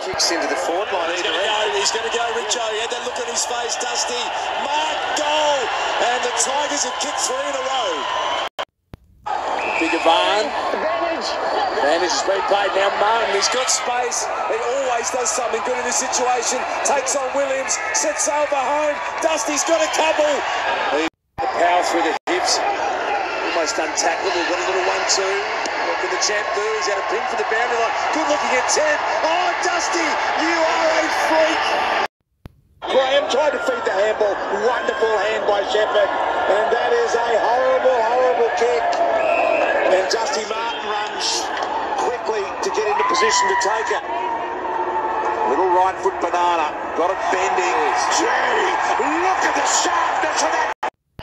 Kicks into the forward line. He's going to go, Richo. He had that look on his face. Dusty, mark, goal. And the Tigers have kicked 3 in a row. Big Ivan. Advantage has been played now. Martin, he's got space. He always does something good in this situation. Takes on Williams, sets over home. Dusty's got a couple. The power through the hips. Almost untackable. Got a little 1-2. What can the champ do? He's had a pin for the boundary line. Good looking at 10. Oh, Dusty, you are a freak. Graham tried to feed the handball. Wonderful hand by Shepherd. And that is a horrible, horrible kick. And Dusty Martin runs quickly to get into position to take it. Little right foot banana. Got it bending. Gee, look at the sharpness of that.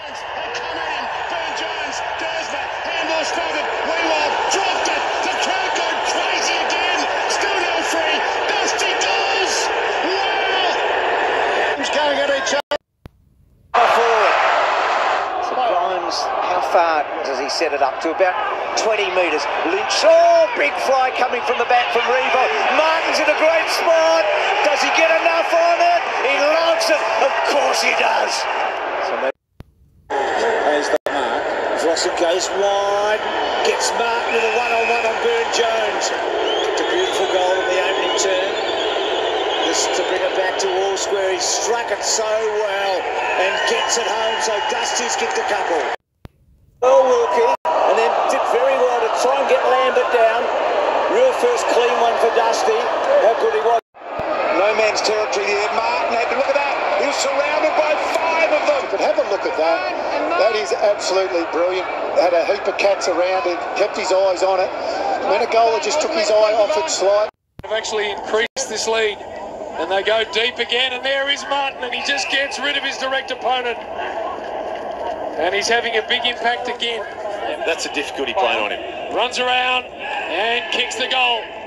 Started, Wheelock dropped it, the crowd going crazy again, still no free, Dusty goes, wow! Who's going at each other? Forward. So Grimes, how far does he set it up to? About 20 metres. Lynch, oh, big fly coming from the back from Revo. Martin's in a great spot. Does he get enough on it? He loves it. Of course he does. So there's the mark. Rossett goes wide, gets Martin with a one-on-one on Burne-Jones. It's a beautiful goal in the opening turn. Just to bring it back to All Square, he struck it so well and gets it home, so Dusty's kicked a couple. Well, Wilkie, and then did very well to try and get Lambert down. Real first clean one for Dusty. How good he was. No man's territory there. Martin had to look at that. He was surrounded by 5 of them. But have a look at that. That is absolutely brilliant. Had a heap of cats around it, kept his eyes on it. Menegola just took his eye off it slightly. They've actually increased this lead. And they go deep again, and there is Martin, and he just gets rid of his direct opponent. And he's having a big impact again. Yeah, that's a difficulty playing on him. Runs around and kicks the goal.